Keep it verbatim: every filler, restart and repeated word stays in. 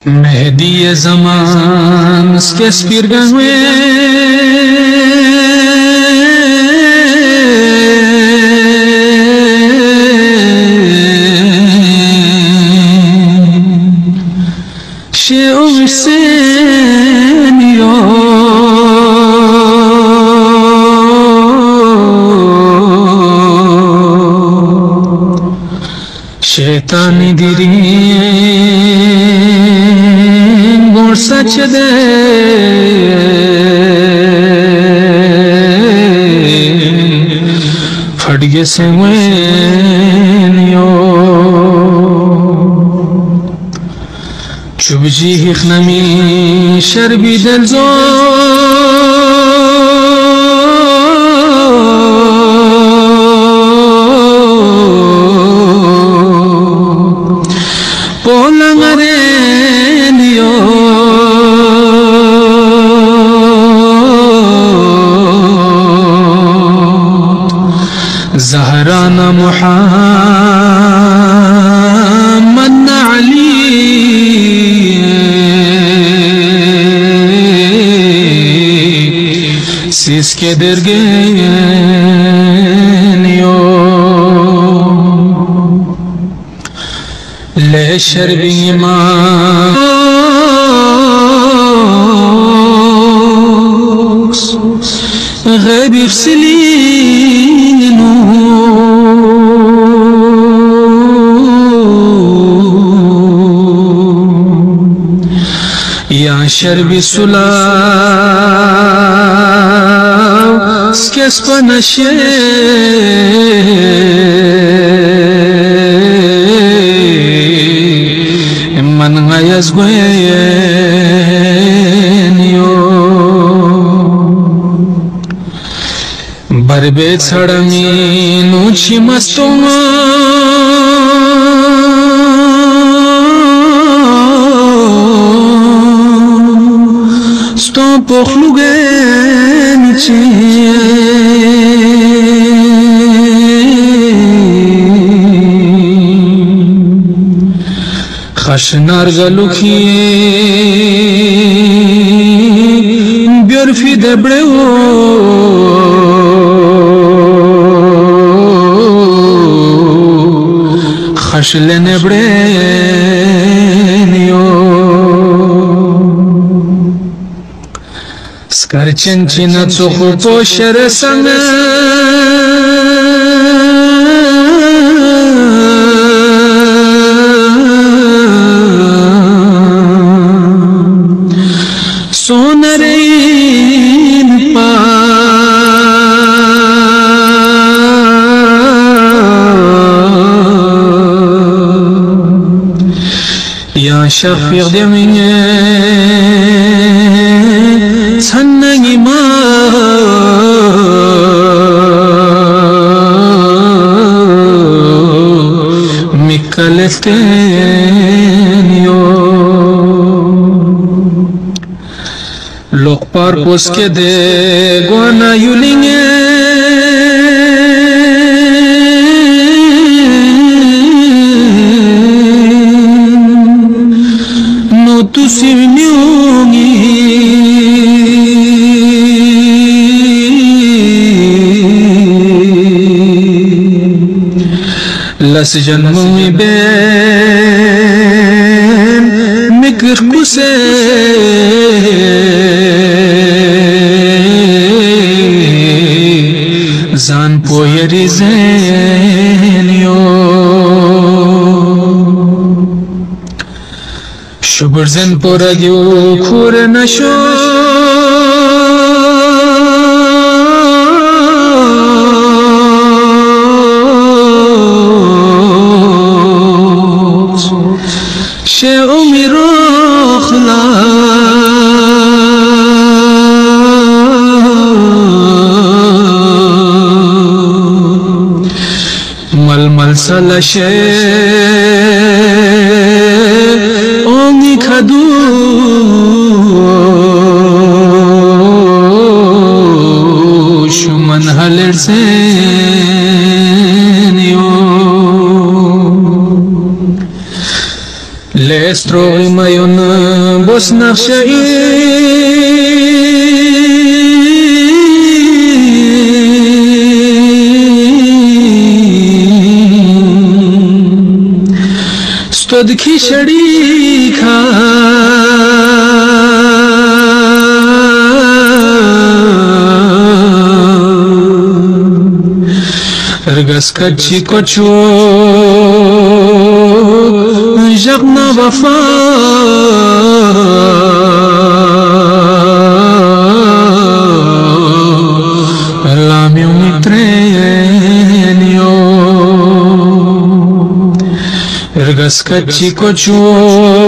Mehdi zaman skespir ganwe she oversen yo şeytani dirin borsa çede fadge se wen yo çubji hikhnami şerbi delzo زهرانا محمد علي سيسكي درگين يو لشربي ما غيبي بسلينو يا شربي سلاو سكس بنشي من غيز غين يو بربه छड़मी नूची मस्तों sto pochlugenci خشنار گلوکی بیرفی دبرو خشلن برنیو سکرچن چینا چوخو پوشر سنگ سونرین پا یا شفیق دمینه سنگی ما میکلتن یو لوگ پر پوس کے دے گوانا یولینگے نو تو سیونیونگی لس جنموں میں بین مگر کسے زان پویری زینیو شبر زن پورگیو کور نشو شه امی روخلا مل مل سلشه امی کدو شمن هلر سنیو Lestro imayun بوس نخشي ستود کی شریکا ارگس کچی کچو جغنا وفا لامی امیترینیو ارگس کچی کچو